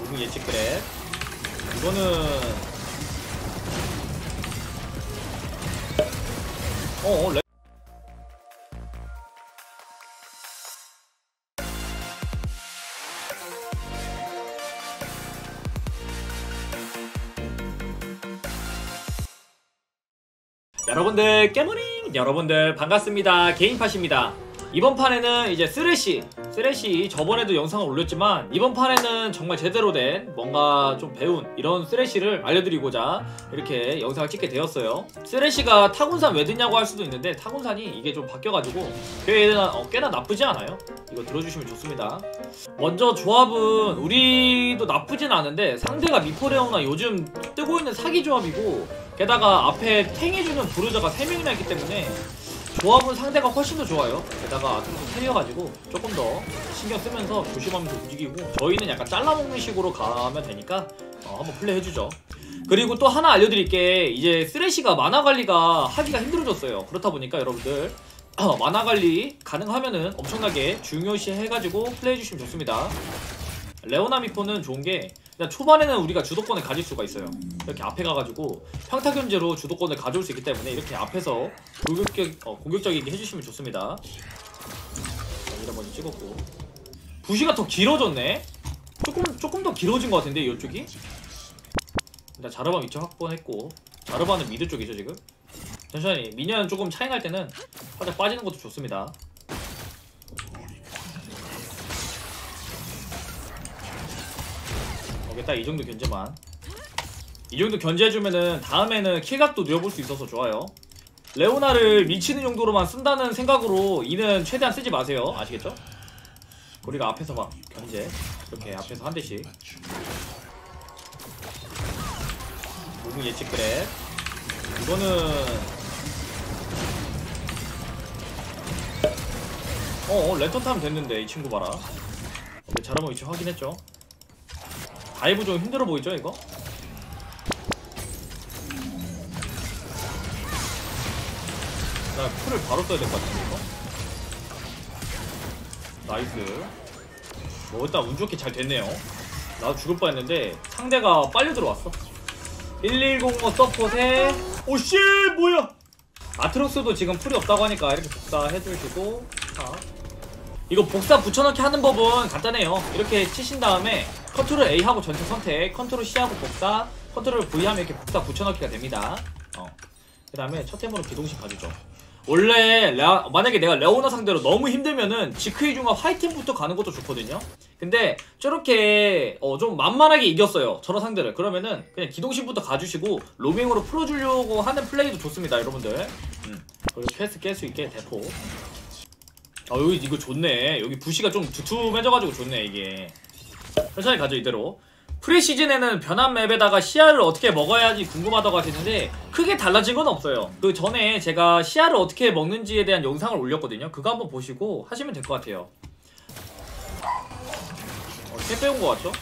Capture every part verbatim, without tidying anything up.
무빙 예측 그래. 이거는 어어 레... 여러분들 깨모닝 여러분들 반갑습니다. 개인팟입니다. 이번 판에는 이제 쓰레쉬 쓰레쉬 저번에도 영상을 올렸지만 이번 판에는 정말 제대로 된 뭔가 좀 배운 이런 쓰레쉬를 알려드리고자 이렇게 영상을 찍게 되었어요. 쓰레쉬가 타군산 왜 듣냐고 할 수도 있는데 타군산이 이게 좀 바뀌어가지고 꽤나, 어, 꽤나 나쁘지 않아요. 이거 들어주시면 좋습니다. 먼저 조합은 우리도 나쁘진 않은데 상대가 미포레오나 요즘 뜨고 있는 사기 조합이고 게다가 앞에 탱해주는 브루저가 세 명이나 있기 때문에 조합은 상대가 훨씬 더 좋아요. 게다가 아트록스 텔이어가지고 조금 더 신경 쓰면서 조심하면서 움직이고 저희는 약간 잘라먹는 식으로 가면 되니까 어, 한번 플레이해주죠. 그리고 또 하나 알려드릴게, 이제 쓰레쉬가 만화관리가 하기가 힘들어졌어요. 그렇다 보니까 여러분들 어, 만화관리 가능하면은 엄청나게 중요시 해가지고 플레이해주시면 좋습니다. 레오나 미포는 좋은게 그냥 초반에는 우리가 주도권을 가질 수가 있어요. 이렇게 앞에 가가지고 평타 견제로 주도권을 가져올 수 있기 때문에 이렇게 앞에서 공격적, 어, 공격적이게 해주시면 좋습니다. 여기다 먼저 찍었고 부시가 더 길어졌네? 조금 조금 더 길어진 것 같은데 이쪽이? 일단 자르반 위치 확보했고 자르반은 미드 쪽이죠 지금? 천천히 미니언 조금 차이 날 때는 살짝 빠지는 것도 좋습니다. 딱 이 정도 견제만 이 정도 견제해주면은 다음에는 킬각도 누려볼 수 있어서 좋아요. 레오나를 미치는 정도로만 쓴다는 생각으로 이는 최대한 쓰지 마세요. 아시겠죠? 우리가 앞에서 막 견제 이렇게 앞에서 한 대씩 무빙 예측 그래. 이거는 어어 랜턴 타면 됐는데 이 친구 봐라. 자르반 위치 확인했죠? 다이브 좀 힘들어 보이죠 이거? 나 풀을 바로 써야 될 것 같은데 이거? 나이스. 뭐 일단 운 좋게 잘 됐네요. 나도 죽을 뻔했는데 상대가 빨리 들어왔어. 일일공오 서폿에 오씨 뭐야! 아트록스도 지금 풀이 없다고 하니까 이렇게 복사해주시고 자. 이거 복사 붙여넣기 하는 법은 간단해요. 이렇게 치신 다음에 컨트롤 A 하고 전체 선택, 컨트롤 C 하고 복사, 컨트롤 V 하면 이렇게 복사 붙여넣기가 됩니다. 어. 그 다음에 첫 템으로 기동식 가주죠. 원래 레아, 만약에 내가 레오나 상대로 너무 힘들면은 지크이 중과 화이팅부터 가는 것도 좋거든요. 근데 저렇게 어, 좀 만만하게 이겼어요 저런 상대를. 그러면은 그냥 기동식부터 가주시고 로밍으로 풀어주려고 하는 플레이도 좋습니다 여러분들. 음. 그리고 퀘스트 깰 수 있게 대포. 아 여기 이거 좋네. 여기 부시가 좀 두툼해져가지고 좋네 이게. 천천히 가죠 이대로. 프리시즌에는 변한 맵에다가 시야를 어떻게 먹어야지 궁금하다고 하시는데 크게 달라진 건 없어요. 그 전에 제가 시야를 어떻게 먹는지에 대한 영상을 올렸거든요. 그거 한번 보시고 하시면 될 것 같아요. 어, 꽤 빼온 것 같죠?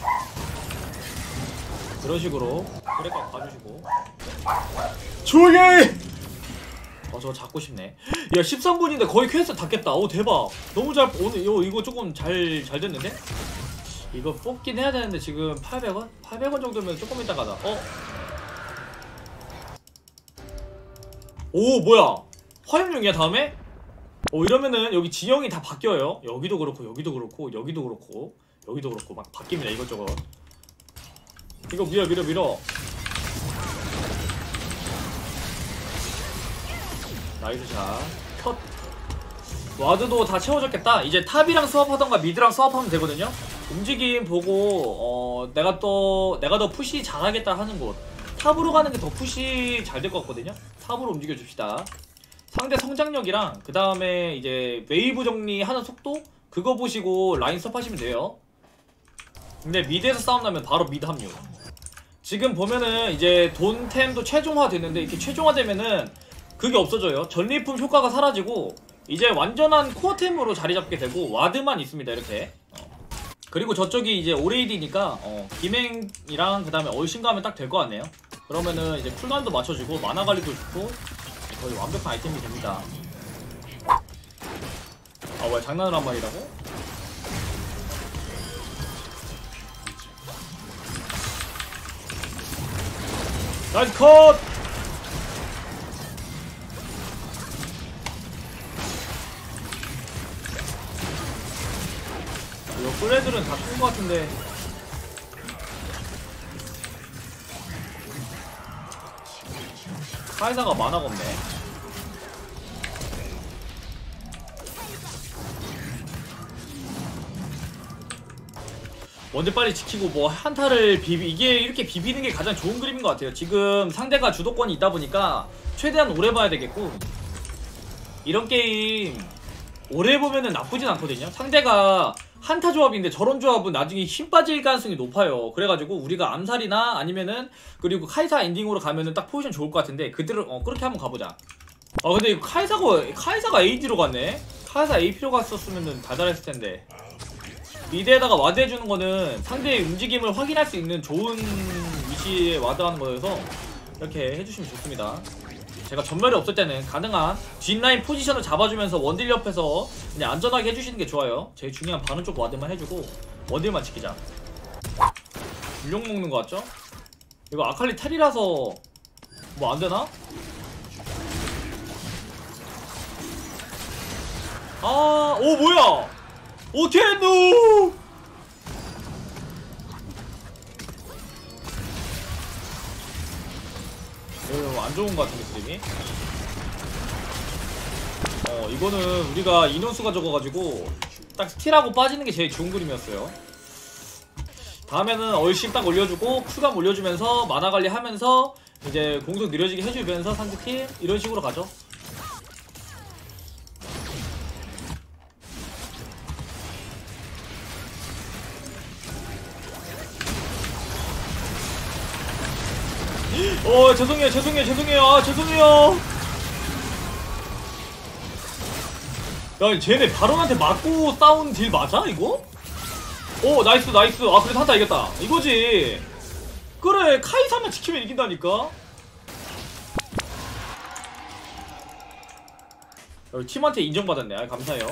그런 식으로 그래가 봐주시고 조용히! 어 저거 잡고 싶네. 야 십삼 분인데 거의 퀘스트 다 깼다. 오 대박. 너무 잘 오늘 이거, 이거 조금 잘 잘 됐는데? 이거 뽑긴 해야 되는데 지금 팔백 원? 팔백 원 정도면 조금 이따 가다. 어? 오 뭐야 화염용이야 다음에? 어 이러면은 여기 지형이 다 바뀌어요. 여기도 그렇고 여기도 그렇고 여기도 그렇고 여기도 그렇고 막 바뀝니다 이것저것. 이거 밀어 밀어 밀어. 나이스 샷. 컷. 와드도 다 채워졌겠다. 이제 탑이랑 수업하던가 미드랑 수업하면 되거든요. 움직임 보고 어 내가 또 내가 더 푸시 잘하겠다 하는 곳 탑으로 가는 게 더 푸시 잘 될 것 같거든요. 탑으로 움직여 줍시다. 상대 성장력이랑 그 다음에 이제 웨이브 정리하는 속도 그거 보시고 라인 수업하시면 돼요. 근데 미드에서 싸움 나면 바로 미드 합류. 지금 보면은 이제 돈템도 최종화 됐는데 이렇게 최종화 되면은 그게 없어져요. 전리품 효과가 사라지고 이제 완전한 코어템으로 자리 잡게 되고 와드만 있습니다 이렇게. 어. 그리고 저쪽이 이제 오레이디니까 어, 김행이랑 그 다음에 얼씬가 하면 딱 될 것 같네요. 그러면은 이제 쿨감도 맞춰주고 만화 관리도 좋고 거의 완벽한 아이템이 됩니다. 아 왜 장난을 한 말이라고? 나이스 컷! 이거 플레들은 다 죽은 것 같은데. 카이사가 만화가 없네. 먼저 빨리 지키고 뭐 한타를 비비 이게 이렇게 비비는 게 가장 좋은 그림인 것 같아요. 지금 상대가 주도권이 있다 보니까 최대한 오래 봐야 되겠고, 이런 게임 오래 보면은 나쁘진 않거든요. 상대가 한타 조합인데 저런 조합은 나중에 힘 빠질 가능성이 높아요. 그래가지고 우리가 암살이나 아니면은 그리고 카이사 엔딩으로 가면은 딱 포지션 좋을 것 같은데, 그대로 어 그렇게 한번 가보자. 아 근데 이거 카이사가 카이사가 에이디로 갔네. 카이사 에이피로 갔었으면은 달달했을 텐데. 미드에다가 와드 해주는 거는 상대의 움직임을 확인할 수 있는 좋은 위치에 와드하는 거여서 이렇게 해주시면 좋습니다. 제가 전멸이 없을 때는 가능한 뒷라인 포지션을 잡아주면서 원딜 옆에서 그냥 안전하게 해주시는 게 좋아요. 제일 중요한 바른 쪽 와드만 해주고 원딜만 지키자. 불용 먹는 거 같죠? 이거 아칼리 텔이라서 뭐 안되나? 아, 오 뭐야! 오 텐누! 이거 안 좋은 것 같은데 그림이? 어 이거는 우리가 인원수가 적어가지고 딱 스틸하고 빠지는 게 제일 좋은 그림이었어요. 다음에는 얼씬 딱 올려주고 쿨감 올려주면서 만화 관리하면서 이제 공속 느려지게 해주면서 상대팀 이런 식으로 가죠. 어 죄송해요 죄송해요 죄송해요 아 죄송해요. 야 쟤네 바론한테 맞고 싸운 딜 맞아 이거? 오 나이스 나이스. 아 그래도 한타 이겼다 이거지. 그래 카이사만 지키면 이긴다니까. 야, 팀한테 인정받았네. 아 감사해요.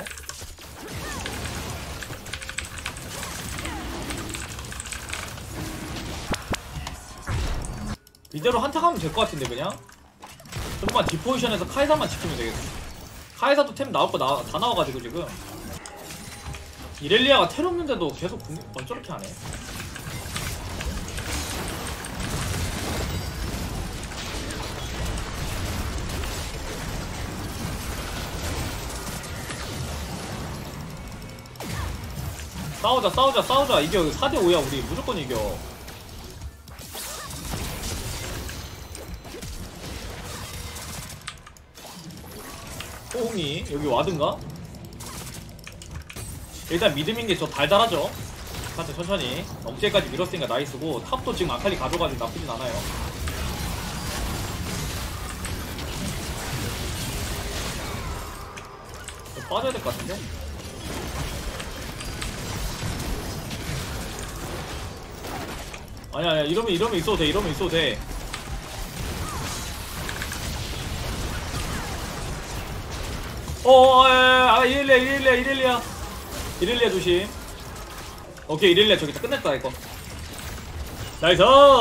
이대로 한타 가면 될 것 같은데 그냥? 조금만 뒷포지션에서 카이사만 지키면 되겠어. 카이사도 템 나올 거 나, 다 나와가지고 지금 이렐리아가 텔 없는데도 계속 공격 어, 저렇게 하네. 싸우자 싸우자 싸우자. 이겨. 사 대 오야 우리 무조건 이겨. 호응이 여기 와든가? 일단 믿음인 게 저 달달하죠. 한테 천천히 억제까지 밀었으니까 나이스고, 탑도 지금 아칼리 가져가지고 나쁘진 않아요. 빠져야 될 것 같은데? 아니야 아니야 이러면 이러면 있어도 돼. 이러면 있어도 돼. 어어 아 이렐리아 이렐리아 이렐리아 이렐리아 조심. 오케이 이렐리아 저기 다 끝냈다 이거. 나이스.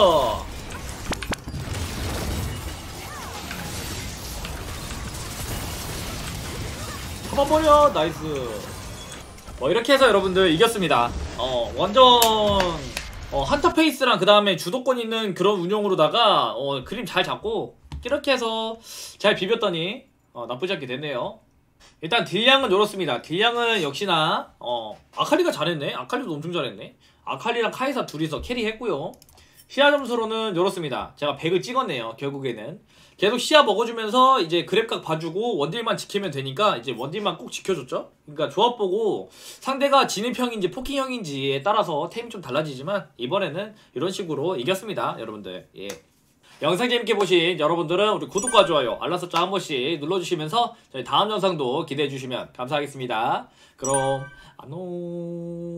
잡아버려. 나이스. 뭐 이렇게 해서 여러분들 이겼습니다. 어 완전 어 한타 페이스랑 그 다음에 주도권 있는 그런 운영으로다가 어 그림 잘 잡고 이렇게 해서 잘 비볐더니 어 나쁘지 않게 됐네요. 일단 딜량은 요렇습니다. 딜량은 역시나 어 아칼리가 잘했네. 아칼리도 엄청 잘했네. 아칼리랑 카이사 둘이서 캐리했고요. 시야 점수로는 요렇습니다. 제가 백을 찍었네요. 결국에는 계속 시야 먹어주면서 이제 그랩각 봐주고 원딜만 지키면 되니까 이제 원딜만 꼭 지켜줬죠. 그러니까 조합 보고 상대가 진입형인지 포킹형인지에 따라서 템이 좀 달라지지만 이번에는 이런 식으로 이겼습니다. 여러분들 예. 영상 재밌게 보신 여러분들은 우리 구독과 좋아요, 알람 설정 한 번씩 눌러주시면서 저희 다음 영상도 기대해주시면 감사하겠습니다. 그럼 안녕.